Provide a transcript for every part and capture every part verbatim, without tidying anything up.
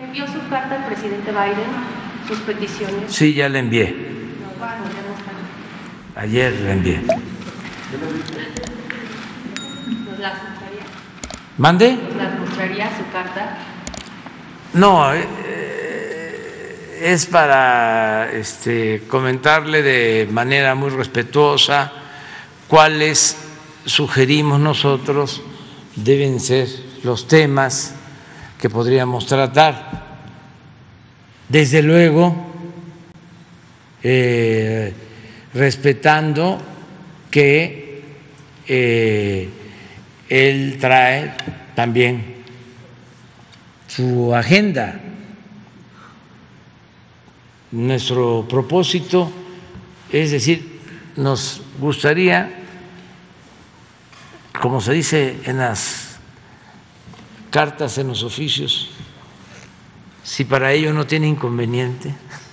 ¿Envió su carta al presidente Biden, sus peticiones? Sí, ya la envié. Ayer la envié. ¿Nos la mostraría? ¿Mande? ¿Nos la mostraría su carta? No, eh, es para este, comentarle de manera muy respetuosa cuáles sugerimos nosotros deben ser los temas que podríamos tratar. Desde luego, eh, respetando que eh, él trae también su agenda. Nuestro propósito es decir, nos gustaría, como se dice en las cartas, en los oficios, si para ello no tiene inconveniente,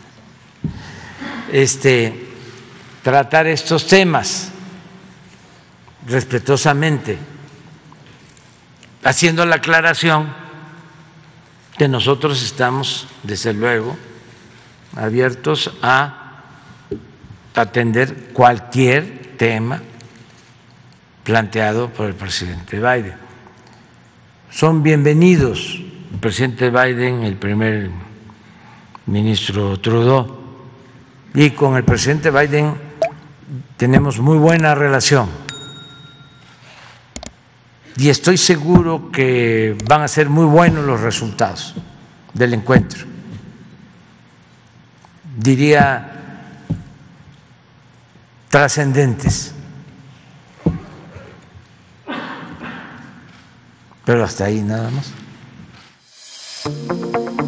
este, tratar estos temas respetuosamente, haciendo la aclaración que nosotros estamos, desde luego, abiertos a atender cualquier tema planteado por el presidente Biden. Son bienvenidos el presidente Biden, el primer ministro Trudeau, y con el presidente Biden tenemos muy buena relación y estoy seguro que van a ser muy buenos los resultados del encuentro. Diría trascendentes, pero hasta ahí nada más.